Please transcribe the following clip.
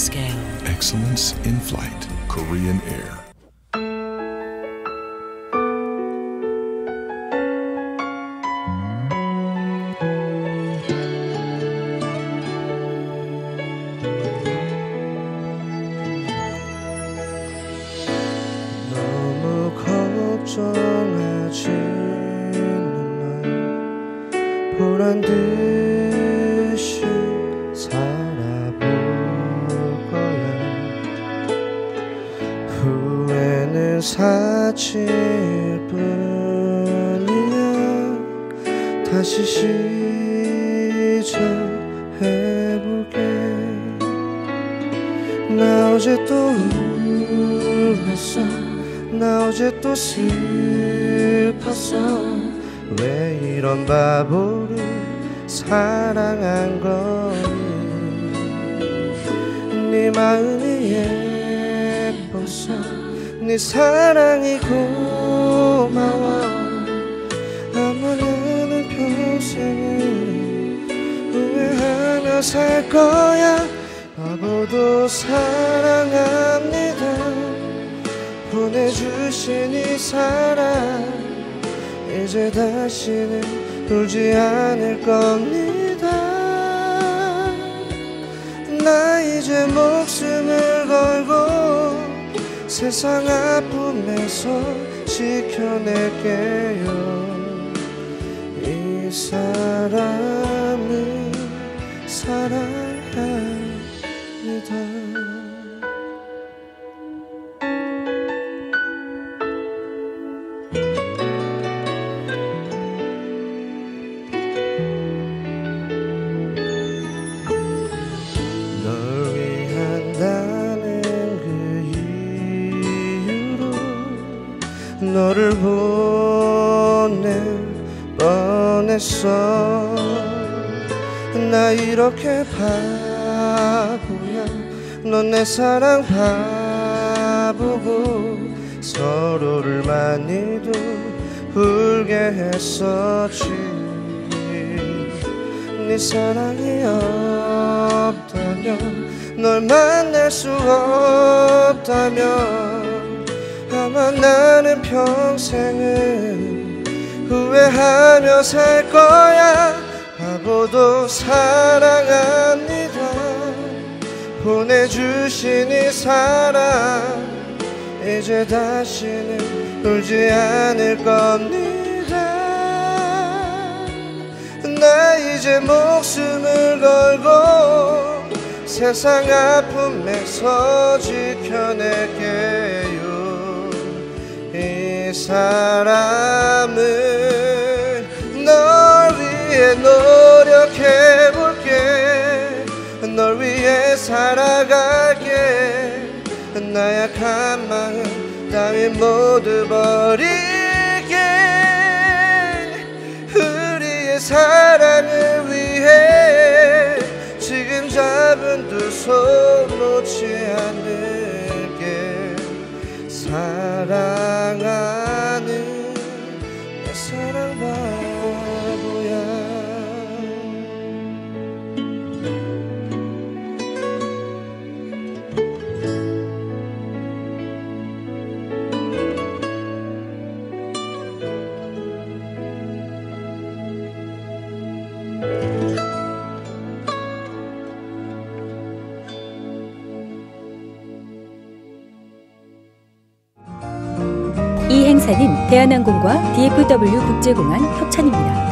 scale. Excellence in flight. Korean Air. 너무 걱정하지는 마. 보란 듯이 살아볼 거야. 후회는 사칠 뿐이야. 다시 시작해볼게. 나 어제 또 울었어. 나 어제 또 슬펐어. 왜 이런 바보를 사랑한 거니. 네 마음이 예뻤어. 네 사랑이 고마워. 아마 나는 평생을 후회하며 살 거야. 바보도 사랑합니다. 보내주신 이 사랑 이제 다시는 울지 않을 겁니다. 나 이제 목숨을 걸고 세상 아픔에서 지켜낼게요. 이 사람을 사랑합니다. 너를 보낼 뻔했어. 나 이렇게 바보야. 넌 내 사랑 바보고 서로를 많이도 울게 했었지. 네 사랑이 없다면 널 만날 수 없다면 아마 나는 평생을 후회하며 살 거야. 바보도 사랑합니다. 보내주신 이 사랑 이제 다시는 울지 않을 겁니다. 나 이제 목숨을 걸고 세상 아픔에서 지켜낼게요. 이 사람을 널 위해 노력해볼게. 널 위해 살아갈게. 나약한 마음 따윈 모두 버릴게. 우리의 사랑을 위해 지금 잡은 두 손 놓지 않을게. 사랑하는 내 사랑 바보야. 이 행사는 대한항공과 DFW 국제공항 협찬입니다.